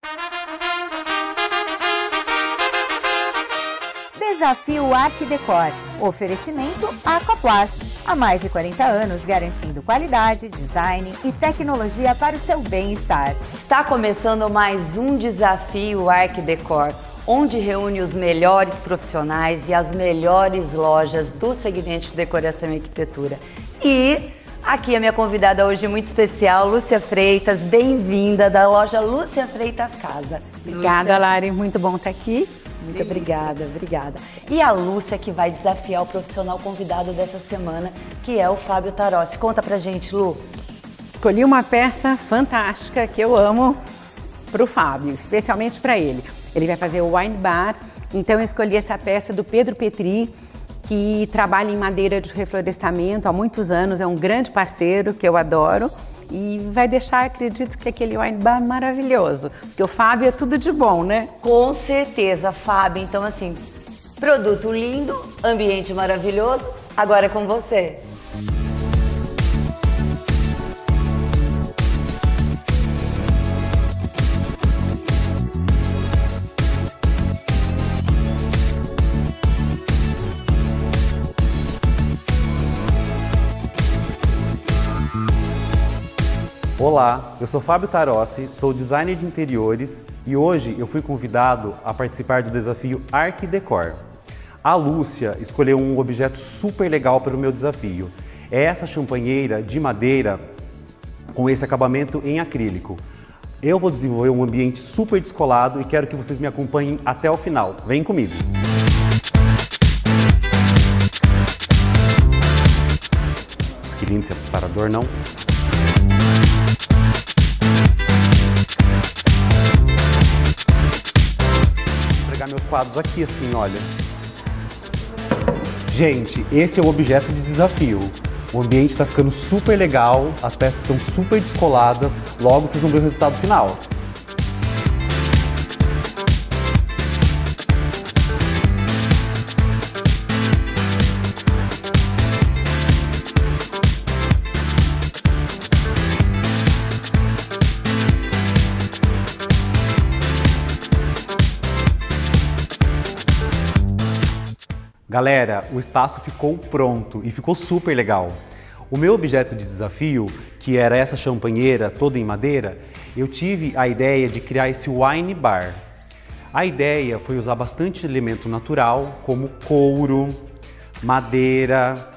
Desafio Arquidecor. Oferecimento Aquaplast. Há mais de 40 anos garantindo qualidade, design e tecnologia para o seu bem-estar. Está começando mais um Desafio Arquidecor, onde reúne os melhores profissionais e as melhores lojas do segmento de decoração e arquitetura. E aqui a minha convidada hoje muito especial, Lúcia Freitas, bem-vinda da loja Lúcia Freitas Casa. Obrigada, Lúcia. Lari, muito bom estar aqui. Muito obrigada, obrigada. E a Lúcia que vai desafiar o profissional convidado dessa semana, que é o Fábio Tarossi. Conta pra gente, Lu. Escolhi uma peça fantástica que eu amo pro Fábio, especialmente para ele. Ele vai fazer o wine bar, então eu escolhi essa peça do Pedro Petri, que trabalha em madeira de reflorestamento há muitos anos, é um grande parceiro que eu adoro. E vai deixar, acredito, que aquele wine bar maravilhoso, porque o Fábio é tudo de bom, né? Com certeza, Fábio. Então, assim, produto lindo, ambiente maravilhoso, agora é com você. Olá, eu sou Fábio Tarossi, sou designer de interiores e hoje eu fui convidado a participar do desafio Arquidecor. A Lúcia escolheu um objeto super legal para o meu desafio. É essa champanheira de madeira com esse acabamento em acrílico. Eu vou desenvolver um ambiente super descolado e quero que vocês me acompanhem até o final. Vem comigo! Que lindo esse separador, não? Meus quadros aqui assim, olha. Gente, esse é o objeto de desafio. O ambiente está ficando super legal, as peças estão super descoladas, logo vocês vão ver o resultado final. Galera, o espaço ficou pronto e ficou super legal. O meu objeto de desafio, que era essa champanheira toda em madeira, eu tive a ideia de criar esse wine bar. A ideia foi usar bastante elemento natural, como couro, madeira,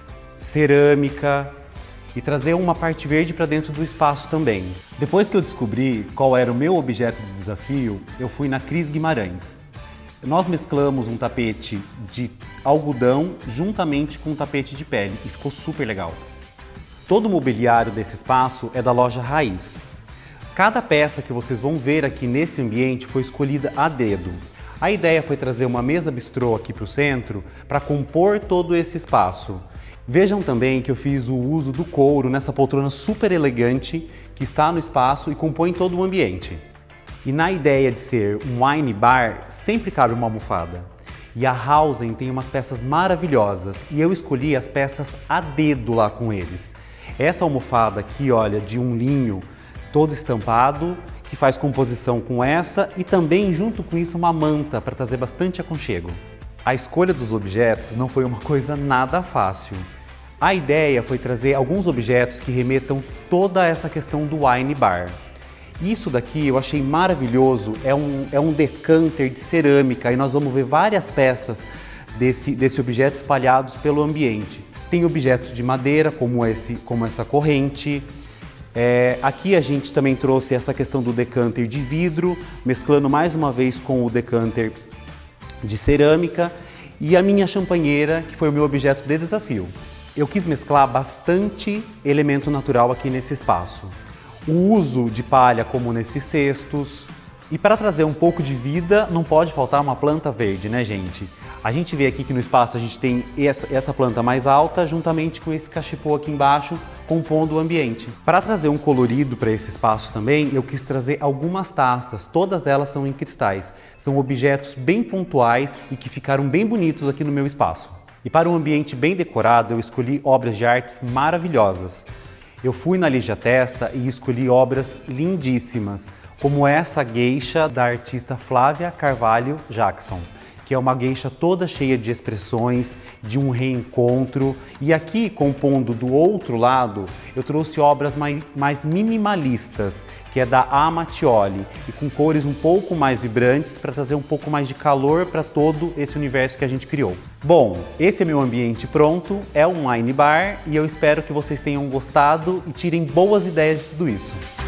cerâmica e trazer uma parte verde para dentro do espaço também. Depois que eu descobri qual era o meu objeto de desafio, eu fui na Cris Guimarães. Nós mesclamos um tapete de algodão juntamente com um tapete de pele e ficou super legal. Todo o mobiliário desse espaço é da loja Raiz. Cada peça que vocês vão ver aqui nesse ambiente foi escolhida a dedo. A ideia foi trazer uma mesa bistrô aqui para o centro para compor todo esse espaço. Vejam também que eu fiz o uso do couro nessa poltrona super elegante que está no espaço e compõe todo o ambiente. E na ideia de ser um wine bar, sempre cabe uma almofada. E a Hausen tem umas peças maravilhosas e eu escolhi as peças a dedo lá com eles. Essa almofada aqui, olha, de um linho todo estampado, que faz composição com essa e também junto com isso uma manta para trazer bastante aconchego. A escolha dos objetos não foi uma coisa nada fácil. A ideia foi trazer alguns objetos que remetam toda essa questão do wine bar. Isso daqui eu achei maravilhoso, é um decanter de cerâmica e nós vamos ver várias peças desse objeto espalhados pelo ambiente. Tem objetos de madeira, como essa corrente. Aqui a gente também trouxe essa questão do decanter de vidro, mesclando mais uma vez com o decanter de cerâmica e a minha champanheira, que foi o meu objeto de desafio. Eu quis mesclar bastante elemento natural aqui nesse espaço. O uso de palha como nesses cestos. E para trazer um pouco de vida, não pode faltar uma planta verde, né, gente? A gente vê aqui que no espaço a gente tem essa planta mais alta, juntamente com esse cachepô aqui embaixo, compondo o ambiente. Para trazer um colorido para esse espaço também, eu quis trazer algumas taças, todas elas são em cristais. São objetos bem pontuais e que ficaram bem bonitos aqui no meu espaço. E para um ambiente bem decorado, eu escolhi obras de artes maravilhosas. Eu fui na Ligia Testa e escolhi obras lindíssimas, como essa geisha da artista Flávia Carvalho Jackson, que é uma geisha toda cheia de expressões, de um reencontro. E aqui, compondo do outro lado, eu trouxe obras mais minimalistas, que é da A. Mattioli, e com cores um pouco mais vibrantes para trazer um pouco mais de calor para todo esse universo que a gente criou. Bom, esse é meu ambiente pronto, é um wine bar, e eu espero que vocês tenham gostado e tirem boas ideias de tudo isso.